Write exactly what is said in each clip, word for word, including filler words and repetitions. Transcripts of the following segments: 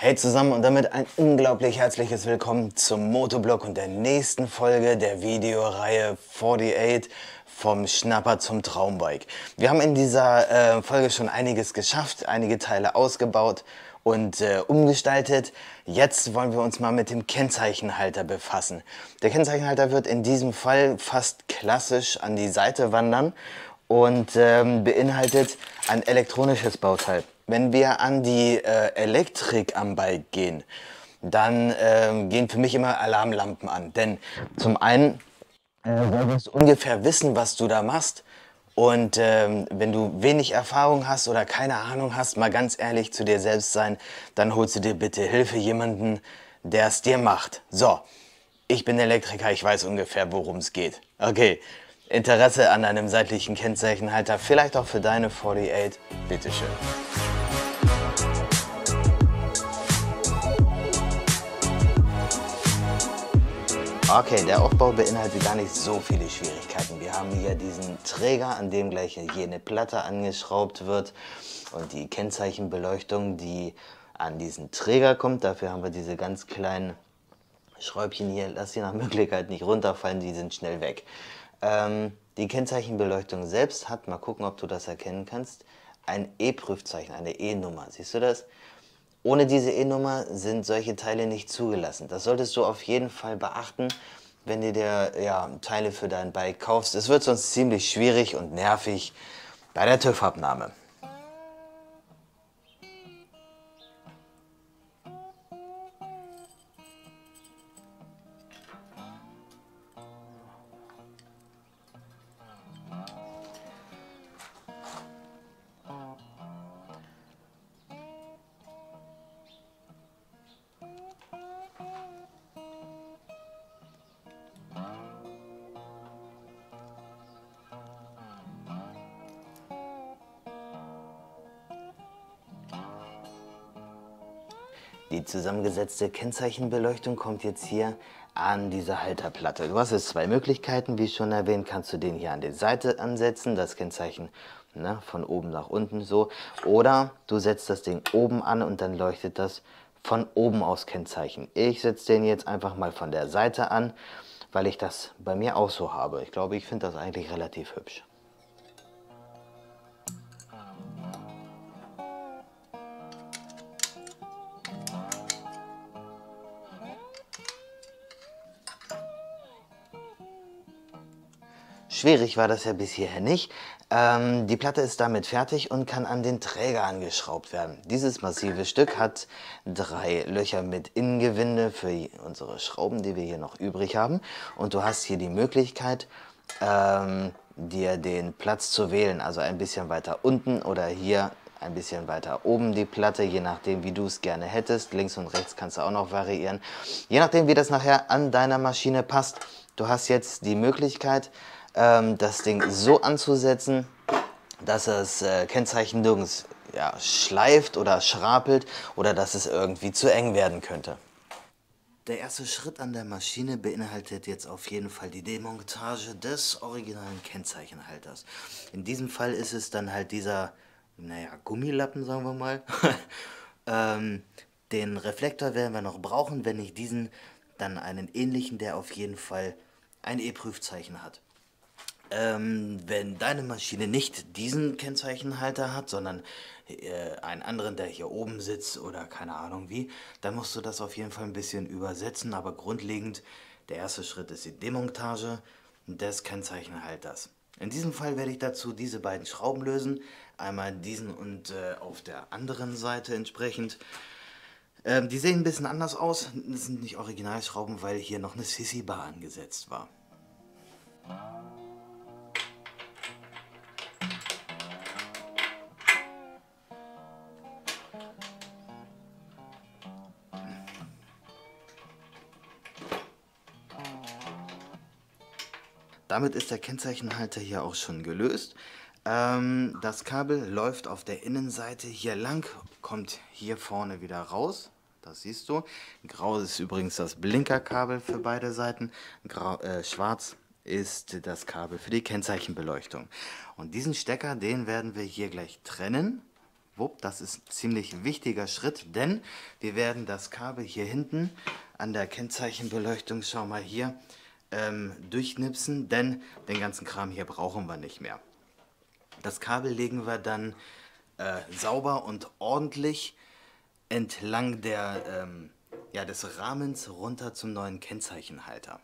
Hey zusammen und damit ein unglaublich herzliches Willkommen zum Motoblog und der nächsten Folge der Videoreihe achtundvierzig vom Schnapper zum Traumbike. Wir haben in dieser äh, Folge schon einiges geschafft, einige Teile ausgebaut und äh, umgestaltet. Jetzt wollen wir uns mal mit dem Kennzeichenhalter befassen. Der Kennzeichenhalter wird in diesem Fall fast klassisch an die Seite wandern und ähm, beinhaltet ein elektronisches Bauteil. Wenn wir an die äh, Elektrik am Bike gehen, dann ähm, gehen für mich immer Alarmlampen an. Denn zum einen äh, solltest du ungefähr wissen, was du da machst. Und ähm, wenn du wenig Erfahrung hast oder keine Ahnung hast, mal ganz ehrlich zu dir selbst sein, dann holst du dir bitte Hilfe, jemanden, der es dir macht. So, ich bin Elektriker, ich weiß ungefähr, worum es geht. Okay, Interesse an einem seitlichen Kennzeichenhalter, vielleicht auch für deine achtundvierzig, bitteschön. Okay, der Aufbau beinhaltet gar nicht so viele Schwierigkeiten. Wir haben hier diesen Träger, an dem gleich hier eine Platte angeschraubt wird und die Kennzeichenbeleuchtung, die an diesen Träger kommt. Dafür haben wir diese ganz kleinen Schräubchen hier. Lass sie nach Möglichkeit nicht runterfallen, die sind schnell weg. Ähm, die Kennzeichenbeleuchtung selbst hat, mal gucken, ob du das erkennen kannst, ein E-Prüfzeichen, eine E-Nummer. Siehst du das? Ohne diese E-Nummer sind solche Teile nicht zugelassen. Das solltest du auf jeden Fall beachten, wenn du dir ja, Teile für dein Bike kaufst. Es wird sonst ziemlich schwierig und nervig bei der TÜV-Abnahme. Die zusammengesetzte Kennzeichenbeleuchtung kommt jetzt hier an diese Halterplatte. Du hast jetzt zwei Möglichkeiten, wie schon erwähnt, kannst du den hier an die Seite ansetzen, das Kennzeichen ne, von oben nach unten so. Oder du setzt das Ding oben an und dann leuchtet das von oben aus Kennzeichen. Ich setze den jetzt einfach mal von der Seite an, weil ich das bei mir auch so habe. Ich glaube, ich finde das eigentlich relativ hübsch. Schwierig war das ja bis hierher nicht. Ähm, die Platte ist damit fertig und kann an den Träger angeschraubt werden. Dieses massive Stück hat drei Löcher mit Innengewinde für unsere Schrauben, die wir hier noch übrig haben. Und du hast hier die Möglichkeit, ähm, dir den Platz zu wählen. Also ein bisschen weiter unten oder hier ein bisschen weiter oben die Platte, je nachdem wie du es gerne hättest. Links und rechts kannst du auch noch variieren. Je nachdem wie das nachher an deiner Maschine passt. Du hast jetzt die Möglichkeit, das Ding so anzusetzen, dass das äh, Kennzeichen nirgends ja, schleift oder schrapelt oder dass es irgendwie zu eng werden könnte. Der erste Schritt an der Maschine beinhaltet jetzt auf jeden Fall die Demontage des originalen Kennzeichenhalters. In diesem Fall ist es dann halt dieser, naja, Gummilappen, sagen wir mal. ähm, den Reflektor werden wir noch brauchen, wenn ich diesen, dann einen ähnlichen, der auf jeden Fall ein E-Prüfzeichen hat. Ähm, wenn deine Maschine nicht diesen Kennzeichenhalter hat, sondern äh, einen anderen, der hier oben sitzt oder keine Ahnung wie, dann musst du das auf jeden Fall ein bisschen übersetzen. Aber grundlegend, der erste Schritt ist die Demontage des Kennzeichenhalters. In diesem Fall werde ich dazu diese beiden Schrauben lösen. Einmal diesen und äh, auf der anderen Seite entsprechend. Ähm, die sehen ein bisschen anders aus. Das sind nicht Originalschrauben, weil hier noch eine Sissy-Bar angesetzt war. Damit ist der Kennzeichenhalter hier auch schon gelöst. Ähm, das Kabel läuft auf der Innenseite hier lang, kommt hier vorne wieder raus. Das siehst du. Grau ist übrigens das Blinkerkabel für beide Seiten. Grau, äh, schwarz ist das Kabel für die Kennzeichenbeleuchtung. Und diesen Stecker, den werden wir hier gleich trennen. schwupp, das ist ein ziemlich wichtiger Schritt, denn wir werden das Kabel hier hinten an der Kennzeichenbeleuchtung, schau mal hier, ähm, durchknipsen, denn den ganzen Kram hier brauchen wir nicht mehr. Das Kabel legen wir dann äh, sauber und ordentlich entlang der, ähm, ja, des Rahmens runter zum neuen Kennzeichenhalter.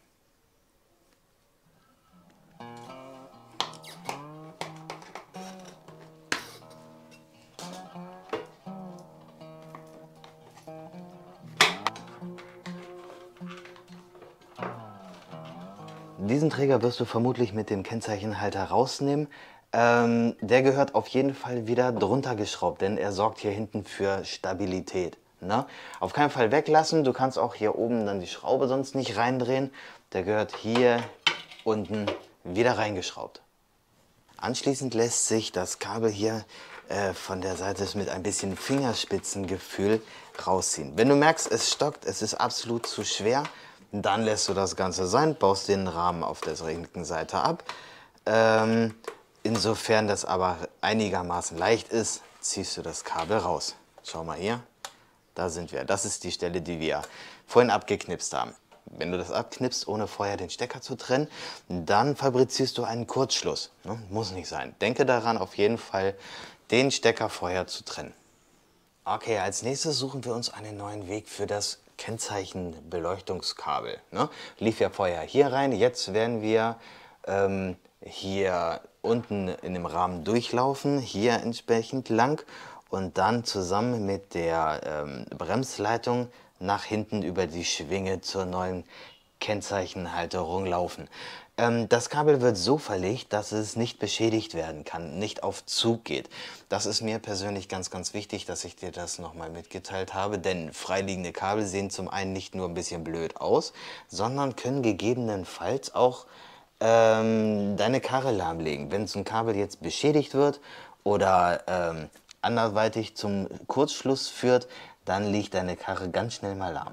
Diesen Träger wirst du vermutlich mit dem Kennzeichenhalter rausnehmen. Ähm, der gehört auf jeden Fall wieder drunter geschraubt, denn er sorgt hier hinten für Stabilität. Ne? Auf keinen Fall weglassen, du kannst auch hier oben dann die Schraube sonst nicht reindrehen. Der gehört hier unten wieder reingeschraubt. Anschließend lässt sich das Kabel hier äh, von der Seite mit ein bisschen Fingerspitzengefühl rausziehen. Wenn du merkst, es stockt, es ist absolut zu schwer, dann lässt du das Ganze sein, baust den Rahmen auf der linken Seite ab. Ähm, insofern das aber einigermaßen leicht ist, ziehst du das Kabel raus. Schau mal hier, da sind wir. Das ist die Stelle, die wir vorhin abgeknipst haben. Wenn du das abknipst, ohne vorher den Stecker zu trennen, dann fabrizierst du einen Kurzschluss. Ne? Muss nicht sein. Denke daran, auf jeden Fall den Stecker vorher zu trennen. Okay, als nächstes suchen wir uns einen neuen Weg für das Kennzeichenbeleuchtungskabel. Ne? Lief ja vorher hier rein, jetzt werden wir ähm, hier unten in dem Rahmen durchlaufen, hier entsprechend lang und dann zusammen mit der ähm, Bremsleitung nach hinten über die Schwinge zur neuen Kennzeichenhalterung laufen. Ähm, das Kabel wird so verlegt, dass es nicht beschädigt werden kann, nicht auf Zug geht. Das ist mir persönlich ganz, ganz wichtig, dass ich dir das nochmal mitgeteilt habe, denn freiliegende Kabel sehen zum einen nicht nur ein bisschen blöd aus, sondern können gegebenenfalls auch ähm, deine Karre lahmlegen. Wenn so ein Kabel jetzt beschädigt wird oder ähm, anderweitig zum Kurzschluss führt, dann liegt deine Karre ganz schnell mal lahm.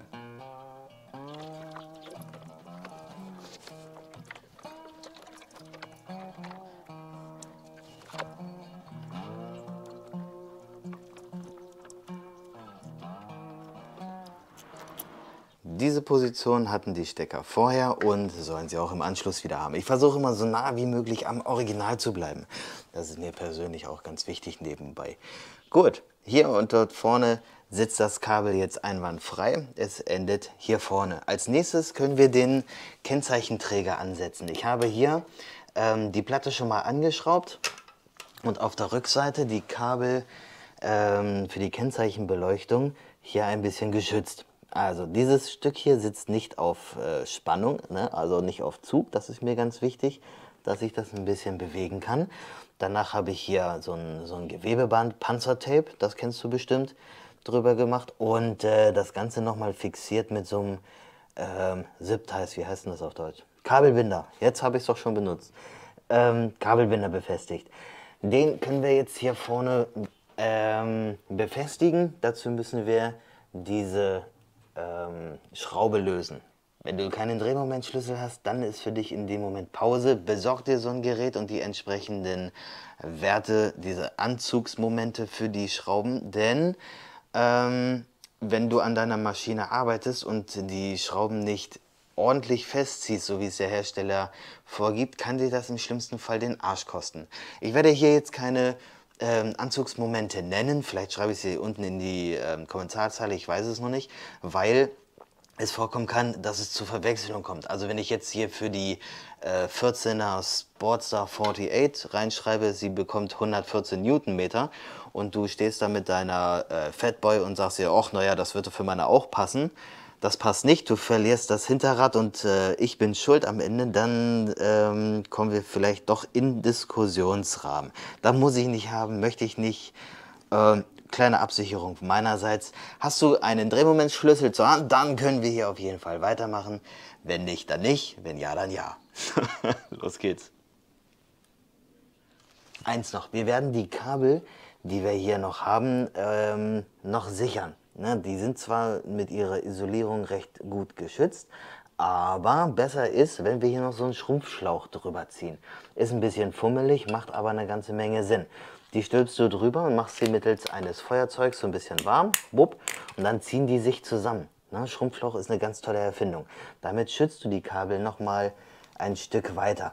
Diese Position hatten die Stecker vorher und sollen sie auch im Anschluss wieder haben. Ich versuche immer so nah wie möglich am Original zu bleiben. Das ist mir persönlich auch ganz wichtig nebenbei. Gut, hier und dort vorne sitzt das Kabel jetzt einwandfrei. Es endet hier vorne. Als nächstes können wir den Kennzeichenträger ansetzen. Ich habe hier ähm, die Platte schon mal angeschraubt und auf der Rückseite die Kabel ähm, für die Kennzeichenbeleuchtung hier ein bisschen geschützt. Also dieses Stück hier sitzt nicht auf äh, Spannung, ne? Also nicht auf Zug, das ist mir ganz wichtig, dass ich das ein bisschen bewegen kann. Danach habe ich hier so ein, so ein Gewebeband, Panzertape, das kennst du bestimmt, drüber gemacht. Und äh, das Ganze nochmal fixiert mit so einem ähm, Zip-Ties, wie heißt denn das auf Deutsch? Kabelbinder, jetzt habe ich es doch schon benutzt. Ähm, Kabelbinder befestigt. Den können wir jetzt hier vorne ähm, befestigen. Dazu müssen wir diese ähm, Schraube lösen. Wenn du keinen Drehmomentschlüssel hast, dann ist für dich in dem Moment Pause. Besorg dir so ein Gerät und die entsprechenden Werte, diese Anzugsmomente für die Schrauben. Denn ähm, wenn du an deiner Maschine arbeitest und die Schrauben nicht ordentlich festziehst, so wie es der Hersteller vorgibt, kann dir das im schlimmsten Fall den Arsch kosten. Ich werde hier jetzt keine ähm, Anzugsmomente nennen, vielleicht schreibe ich sie unten in die ähm, Kommentarzeile, ich weiß es noch nicht, weil es vorkommen kann, dass es zu Verwechslung kommt. Also wenn ich jetzt hier für die äh, vierzehner Sportstar achtundvierzig reinschreibe, sie bekommt hundertvierzehn Newtonmeter und du stehst da mit deiner äh, Fatboy und sagst dir, ach naja, das würde für meine auch passen. Das passt nicht, du verlierst das Hinterrad und äh, ich bin schuld am Ende, dann ähm, kommen wir vielleicht doch in Diskussionsrahmen. Da muss ich nicht haben, möchte ich nicht. Äh, kleine Absicherung meinerseits. Hast du einen Drehmomentschlüssel zur Hand, dann können wir hier auf jeden Fall weitermachen. Wenn nicht, dann nicht. Wenn ja, dann ja. Los geht's. Eins noch, wir werden die Kabel, die wir hier noch haben, ähm, noch sichern. Ne? Die sind zwar mit ihrer Isolierung recht gut geschützt, aber besser ist, wenn wir hier noch so einen Schrumpfschlauch drüber ziehen. Ist ein bisschen fummelig, macht aber eine ganze Menge Sinn. Die stülpst du drüber und machst sie mittels eines Feuerzeugs so ein bisschen warm, wupp, und dann ziehen die sich zusammen. Ne? Schrumpfschlauch ist eine ganz tolle Erfindung. Damit schützt du die Kabel nochmal ein Stück weiter.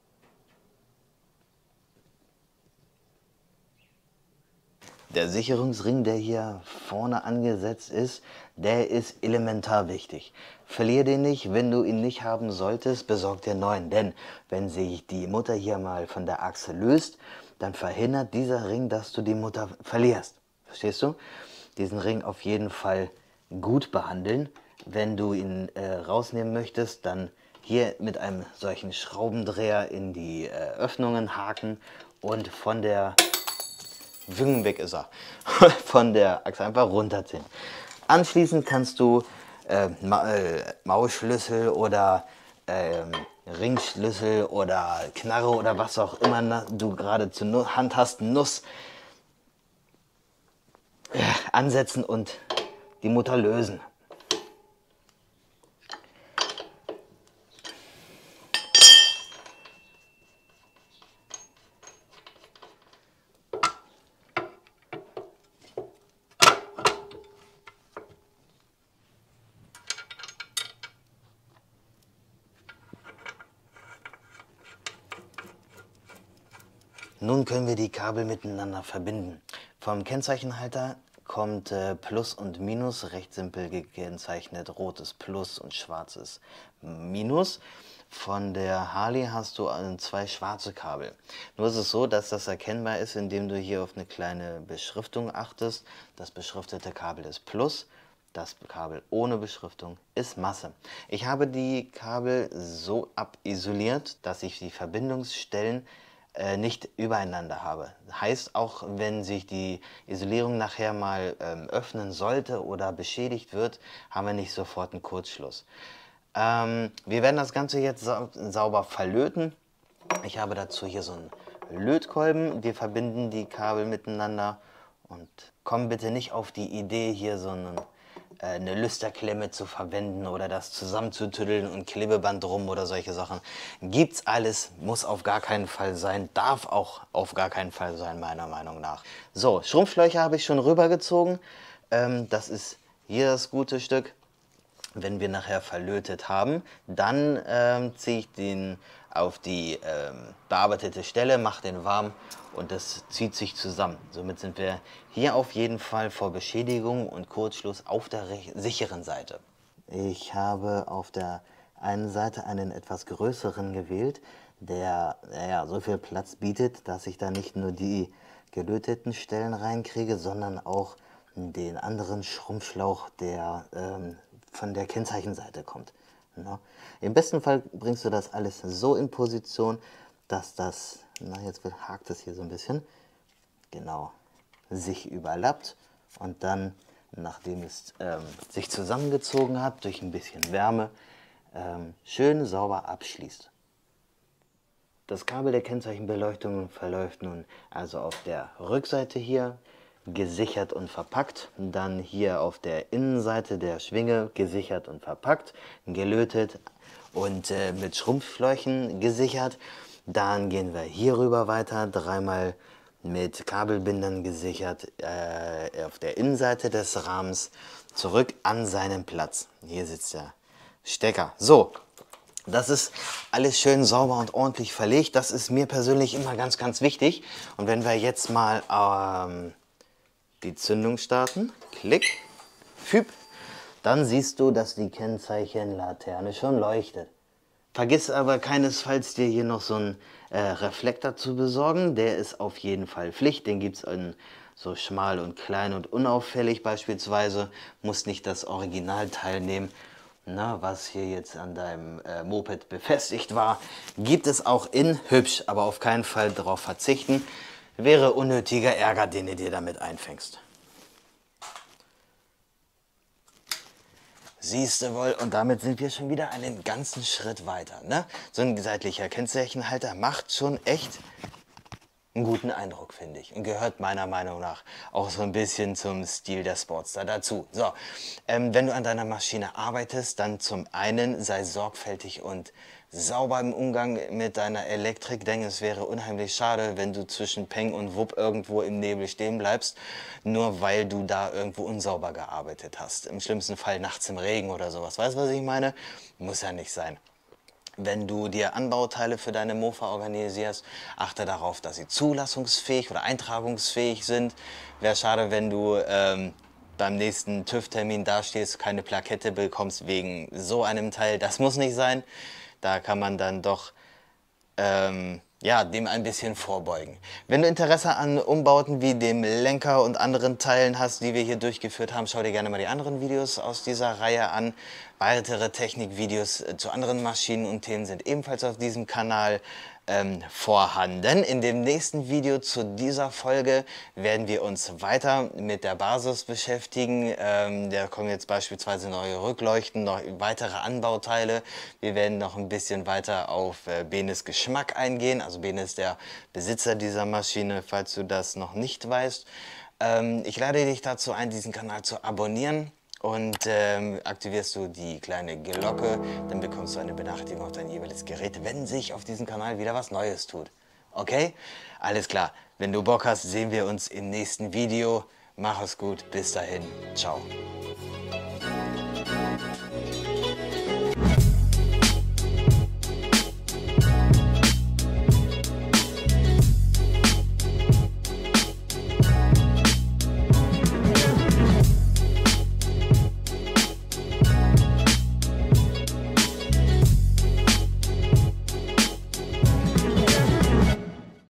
Der Sicherungsring, der hier vorne angesetzt ist, der ist elementar wichtig. Verlier den nicht, wenn du ihn nicht haben solltest, besorg dir neuen. Denn wenn sich die Mutter hier mal von der Achse löst, dann verhindert dieser Ring, dass du die Mutter verlierst. Verstehst du? Diesen Ring auf jeden Fall gut behandeln. Wenn du ihn äh, rausnehmen möchtest, dann hier mit einem solchen Schraubendreher in die äh, Öffnungen haken und von der Wing, weg ist er. Von der Achse einfach runterziehen. Anschließend kannst du äh, Ma äh, Mausschlüssel oder äh, Ringschlüssel oder Knarre oder was auch immer du gerade zur Hand hast, Nuss, äh, ansetzen und die Mutter lösen. Nun können wir die Kabel miteinander verbinden. Vom Kennzeichenhalter kommt äh, Plus und Minus, recht simpel gekennzeichnet, rotes Plus und schwarzes Minus. Von der Harley hast du äh, zwei schwarze Kabel. Nur ist es so, dass das erkennbar ist, indem du hier auf eine kleine Beschriftung achtest. Das beschriftete Kabel ist Plus, das Kabel ohne Beschriftung ist Masse. Ich habe die Kabel so abisoliert, dass ich die Verbindungsstellen nicht übereinander habe. Heißt, auch wenn sich die Isolierung nachher mal ähm, öffnen sollte oder beschädigt wird, haben wir nicht sofort einen Kurzschluss. Ähm, wir werden das Ganze jetzt sa sauber verlöten. Ich habe dazu hier so einen Lötkolben. Wir verbinden die Kabel miteinander und kommen bitte nicht auf die Idee, hier so einen eine Lüsterklemme zu verwenden oder das zusammenzutüddeln und Klebeband drum oder solche Sachen. Gibt's alles, muss auf gar keinen Fall sein, darf auch auf gar keinen Fall sein, meiner Meinung nach. So, Schrumpflöcher habe ich schon rübergezogen. Ähm, das ist hier das gute Stück. Wenn wir nachher verlötet haben, dann ähm, ziehe ich den auf die ähm, bearbeitete Stelle, mache den warm und das zieht sich zusammen. Somit sind wir hier auf jeden Fall vor Beschädigung und Kurzschluss auf der sicheren Seite. Ich habe auf der einen Seite einen etwas größeren gewählt, der ja, so viel Platz bietet, dass ich da nicht nur die gelöteten Stellen reinkriege, sondern auch den anderen Schrumpfschlauch, der ähm, von der Kennzeichenseite kommt. Ja. Im besten Fall bringst du das alles so in Position, dass das, na jetzt hakt es hier so ein bisschen, genau, sich überlappt und dann, nachdem es ähm, sich zusammengezogen hat, durch ein bisschen Wärme, ähm, schön sauber abschließt. Das Kabel der Kennzeichenbeleuchtung verläuft nun also auf der Rückseite hier, gesichert und verpackt, dann hier auf der Innenseite der Schwinge gesichert und verpackt, gelötet und äh, mit Schrumpfschläuchen gesichert. Dann gehen wir hier rüber weiter, dreimal mit Kabelbindern gesichert äh, auf der Innenseite des Rahmens, zurück an seinen Platz. Hier sitzt der Stecker. So, das ist alles schön sauber und ordentlich verlegt. Das ist mir persönlich immer ganz, ganz wichtig. Und wenn wir jetzt mal ähm, die Zündung starten, klick, füb, dann siehst du, dass die Kennzeichenlaterne schon leuchtet. Vergiss aber keinesfalls, dir hier noch so einen äh, Reflektor zu besorgen. Der ist auf jeden Fall Pflicht. Den gibt es in so schmal und klein und unauffällig beispielsweise. Muss nicht das Originalteil nehmen, na, was hier jetzt an deinem äh, Moped befestigt war. Gibt es auch in hübsch, aber auf keinen Fall darauf verzichten. Wäre unnötiger Ärger, den du dir damit einfängst. Siehst du wohl, und damit sind wir schon wieder einen ganzen Schritt weiter. Ne? So ein seitlicher Kennzeichenhalter macht schon echt einen guten Eindruck, finde ich. Und gehört meiner Meinung nach auch so ein bisschen zum Stil der Sportster dazu. So, ähm, wenn du an deiner Maschine arbeitest, dann zum einen sei sorgfältig und sauber im Umgang mit deiner Elektrik, denn es wäre unheimlich schade, wenn du zwischen Peng und Wupp irgendwo im Nebel stehen bleibst, nur weil du da irgendwo unsauber gearbeitet hast. Im schlimmsten Fall nachts im Regen oder sowas. Weißt du, was ich meine? Muss ja nicht sein. Wenn du dir Anbauteile für deine Mofa organisierst, achte darauf, dass sie zulassungsfähig oder eintragungsfähig sind. Wäre schade, wenn du ähm, beim nächsten TÜV-Termin dastehst, keine Plakette bekommst wegen so einem Teil. Das muss nicht sein. Da kann man dann doch ähm, ja, dem ein bisschen vorbeugen. Wenn du Interesse an Umbauten wie dem Lenker und anderen Teilen hast, die wir hier durchgeführt haben, schau dir gerne mal die anderen Videos aus dieser Reihe an. Weitere Technikvideos zu anderen Maschinen und Themen sind ebenfalls auf diesem Kanal ähm, vorhanden. In dem nächsten Video zu dieser Folge werden wir uns weiter mit der Basis beschäftigen. Ähm, da kommen jetzt beispielsweise neue Rückleuchten, noch weitere Anbauteile. Wir werden noch ein bisschen weiter auf äh, Benes Geschmack eingehen. Also Bene ist der Besitzer dieser Maschine, falls du das noch nicht weißt. Ähm, ich lade dich dazu ein, diesen Kanal zu abonnieren. Und ähm, aktivierst du die kleine Glocke, dann bekommst du eine Benachrichtigung auf dein jeweiliges Gerät, wenn sich auf diesem Kanal wieder was Neues tut. Okay? Alles klar. Wenn du Bock hast, sehen wir uns im nächsten Video. Mach es gut. Bis dahin. Ciao.